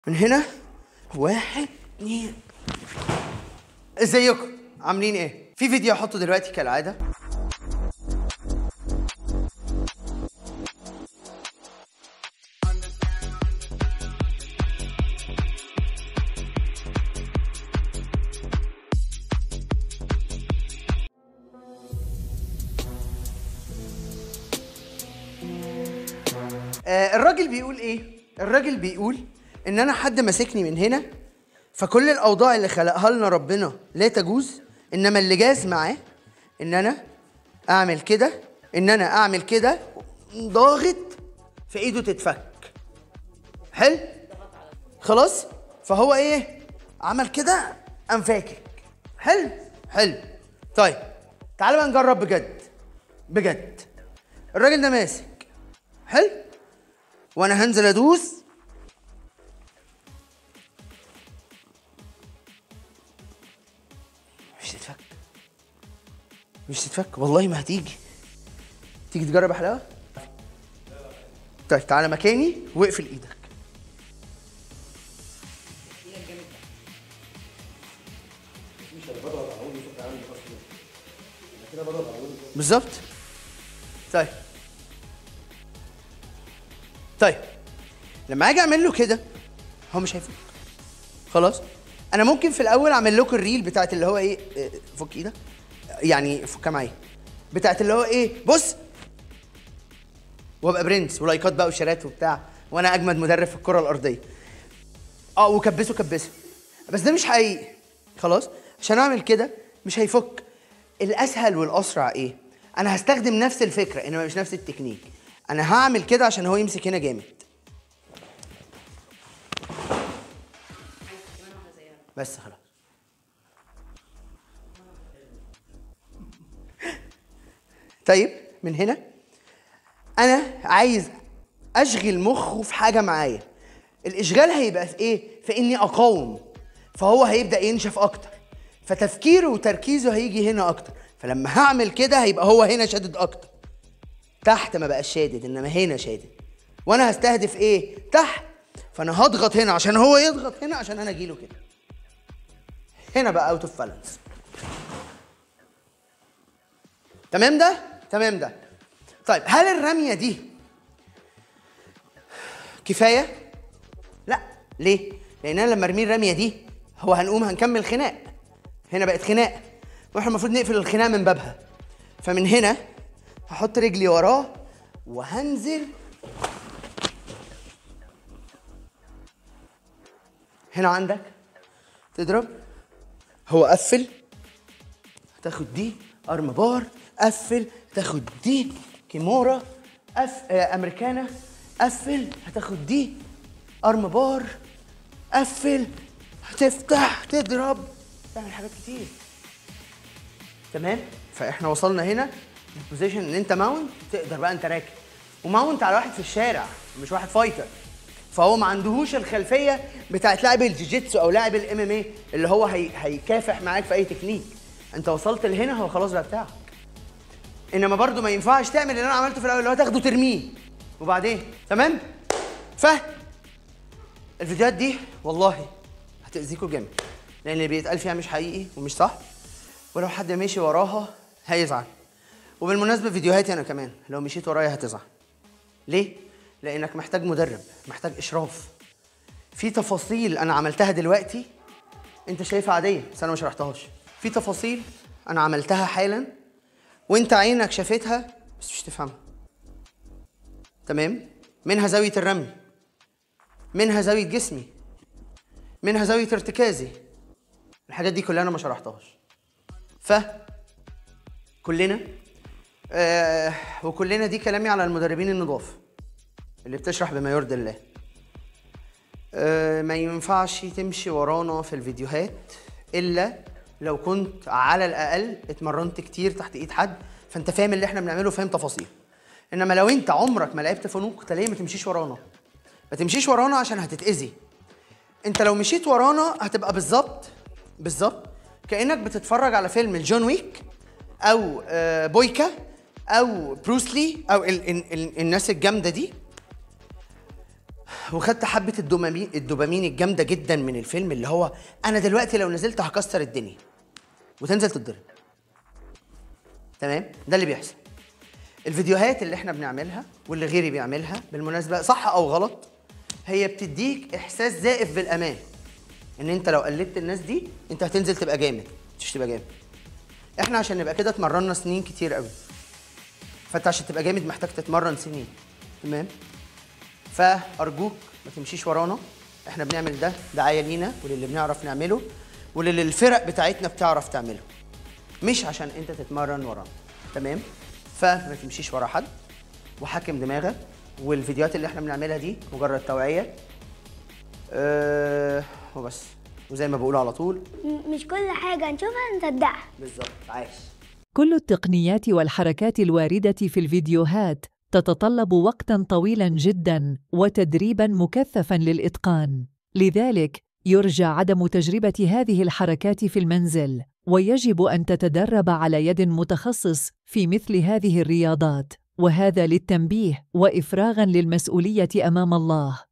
من هنا 1 2. ازيكم عاملين ايه؟ في فيديو هحطه دلوقتي كالعاده. الراجل بيقول ايه؟ الراجل بيقول ان انا حد ماسكني من هنا، فكل الاوضاع اللي خلقها لنا ربنا لا تجوز، انما اللي جاز معاه ان انا اعمل كده، ضاغط في ايده تتفك. حلو؟ خلاص؟ فهو ايه؟ عمل كده قام فاكك. حلو؟ حلو. طيب تعالى بقى نجرب بجد. الراجل ده ماسك. حلو؟ وانا هنزل ادوس. مش تتفك والله ما هتيجي. تيجي تجرب يا حلاوه؟ طيب تعالى مكاني واقفل ايدك. بالظبط. طيب لما اجي اعمل له كده هو مش هيفك. خلاص؟ انا ممكن في الاول اعمل لكم الريل بتاعت اللي هو ايه، فك ايدك، يعني فكها معايا، بتاعت اللي هو ايه، بص، وابقى برنس ولايكات بقى وشيرات وبتاع، وانا اجمد مدرب في الكره الارضيه. وكبسه. بس ده مش حقيقي. خلاص؟ عشان اعمل كده مش هيفك. الاسهل والاسرع ايه؟ انا هستخدم نفس الفكره انما مش نفس التكنيك. انا هعمل كده عشان هو يمسك هنا جامد. بس خلاص. طيب من هنا انا عايز اشغل مخه في حاجه معايا. الاشغال هيبقى في ايه؟ في اني اقاوم، فهو هيبدا ينشف اكتر، فتفكيره وتركيزه هيجي هنا اكتر. فلما هعمل كده هيبقى هو هنا شادد اكتر. تحت ما بقاش شادد انما هنا شادد، وانا هستهدف ايه؟ تحت. فانا هضغط هنا عشان هو يضغط هنا عشان انا اجيله كده. هنا بقى اوت اوف بالانس. تمام ده؟ طيب هل الرميه دي كفايه؟ لا. ليه؟ لان انا لما ارمي الرميه دي هو هنكمل خناق. هنا بقت خناق واحنا المفروض نقفل الخناق من بابها. فمن هنا هحط رجلي وراه وهنزل هنا. عندك تضرب، هو قفل، هتاخد دي ارم بار، قفل، تاخد دي كيمورا، امريكانا، قفل، هتاخد دي ارم بار، قفل، هتفتح، تضرب، تعمل حاجات كتير. تمام؟ فاحنا وصلنا هنا للبوزيشن ان انت ماونت، تقدر بقى انت راكب وماونت على واحد في الشارع مش واحد فايتر، فهو ما عندهوش الخلفيه بتاعت لاعب الجيجيتسو او لاعب الام ام اي اللي هو هيكافح معاك في اي تكنيك. انت وصلت لهنا هو خلاص بقى بتاعك. انما برضو ما ينفعش تعمل اللي انا عملته في الاول اللي هو تاخده ترميه وبعدين. تمام؟ الفيديوهات دي والله هتأذيكوا جامد، لان اللي بيتقال فيها مش حقيقي ومش صح، ولو حد ماشي وراها هيزعل. وبالمناسبه فيديوهاتي انا كمان لو مشيت ورايا هتزعل. ليه؟ لانك محتاج مدرب، محتاج اشراف في تفاصيل انا عملتها دلوقتي انت شايفها عاديه بس انا ما شرحتهاش. في تفاصيل انا عملتها حالا وانت عينك شافتها بس مش تفهمها. تمام؟ منها زاويه الرمي، منها زاويه جسمي، منها زاويه ارتكازي. الحاجات دي كلها انا ما شرحتهاش. كلنا وكلنا دي كلامي على المدربين النضاف اللي بتشرح بما يرضي الله. ما ينفعش تمشي ورانا في الفيديوهات الا لو كنت على الاقل اتمرنت كتير تحت ايد حد فانت فاهم اللي احنا بنعمله وفاهم تفاصيل. انما لو انت عمرك ما لعبت فنون قتاليه ما تمشيش ورانا. ما تمشيش ورانا عشان هتتاذي. انت لو مشيت ورانا هتبقى بالظبط كانك بتتفرج على فيلم جون ويك او بويكا او بروسلي او الناس الجامده دي وخدت حبه الدوبامين الجامده جدا من الفيلم، اللي هو انا دلوقتي لو نزلت هكسر الدنيا، وتنزل تتضرب. تمام؟ ده اللي بيحصل. الفيديوهات اللي احنا بنعملها واللي غيري بيعملها بالمناسبه صح او غلط، هي بتديك احساس زائف بالامان، ان انت لو قلدت الناس دي انت هتنزل تبقى جامد، مش تبقى جامد. احنا عشان نبقى كده اتمرنا سنين كتير قوي، فانت عشان تبقى جامد محتاج تتمرن سنين. تمام؟ فارجوك ما تمشيش ورانا، احنا بنعمل ده دعايه لينا وللي بنعرف نعمله وللي الفرق بتاعتنا بتعرف تعمله، مش عشان انت تتمرن ورانا. تمام؟ فما تمشيش ورا حد وحاكم دماغك، والفيديوهات اللي احنا بنعملها دي مجرد توعيه وبس. وزي ما بقول على طول، مش كل حاجة نشوفها نصدقها. بالظبط. عايش. كل التقنيات والحركات الواردة في الفيديوهات تتطلب وقتاً طويلاً جداً وتدريباً مكثفاً للإتقان، لذلك يرجى عدم تجربة هذه الحركات في المنزل، ويجب أن تتدرب على يد متخصص في مثل هذه الرياضات، وهذا للتنبيه وإفراغاً للمسؤولية أمام الله.